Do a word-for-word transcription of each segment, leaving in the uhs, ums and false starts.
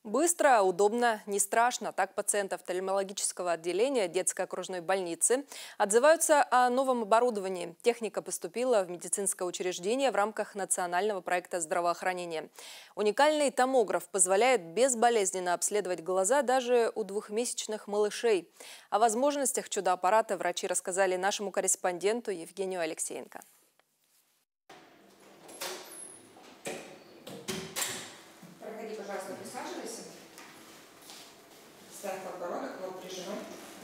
Быстро, удобно, не страшно. Так пациенты офтальмологического отделения детской окружной больницы отзываются о новом оборудовании. Техника поступила в медицинское учреждение в рамках национального проекта здравоохранения. Уникальный томограф позволяет безболезненно обследовать глаза даже у двухмесячных малышей. О возможностях чудо-аппарата врачи рассказали нашему корреспонденту Евгению Алексеенко. Проходи, пожалуйста, присаживайся. Ставь подбородок, лоб прижимай.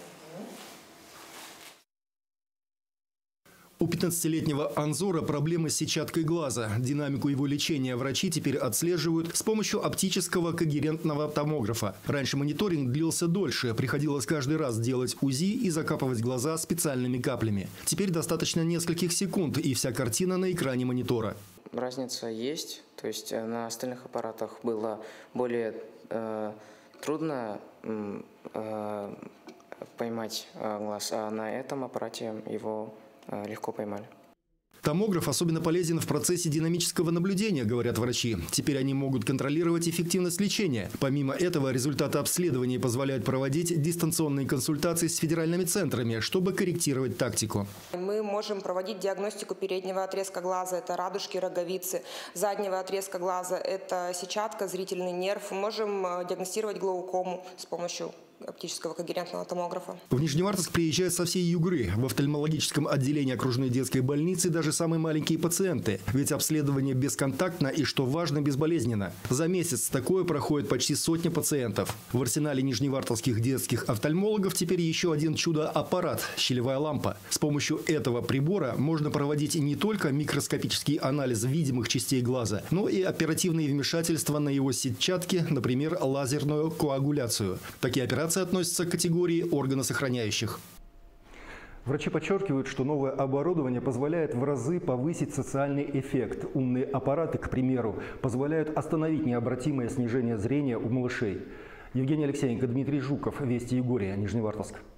У пятнадцатилетнего Анзора проблемы с сетчаткой глаза. Динамику его лечения врачи теперь отслеживают с помощью оптического когерентного томографа. Раньше мониторинг длился дольше. Приходилось каждый раз делать УЗИ и закапывать глаза специальными каплями. Теперь достаточно нескольких секунд, и вся картина на экране монитора. Разница есть. То есть на остальных аппаратах было более э, трудно э, поймать э, глаз, а на этом аппарате его э, легко поймали. Томограф особенно полезен в процессе динамического наблюдения, говорят врачи. Теперь они могут контролировать эффективность лечения. Помимо этого, результаты обследования позволяют проводить дистанционные консультации с федеральными центрами, чтобы корректировать тактику. Мы можем проводить диагностику переднего отрезка глаза, это радужки, роговицы, заднего отрезка глаза, это сетчатка, зрительный нерв. Можем диагностировать глаукому с помощью оптического когерентного томографа. В Нижневартовск приезжают со всей Югры. В офтальмологическом отделении окружной детской больницы даже самые маленькие пациенты. Ведь обследование бесконтактно и, что важно, безболезненно. За месяц такое проходит почти сотня пациентов. В арсенале нижневартовских детских офтальмологов теперь еще один чудо-аппарат – щелевая лампа. С помощью этого прибора можно проводить не только микроскопический анализ видимых частей глаза, но и оперативные вмешательства на его сетчатке, например, лазерную коагуляцию. Такие операции относятся к категории органосохраняющих. Врачи подчеркивают, что новое оборудование позволяет в разы повысить социальный эффект. Умные аппараты, к примеру, позволяют остановить необратимое снижение зрения у малышей. Евгений Алексеенко, Дмитрий Жуков, Вести Югория, Нижневартовск.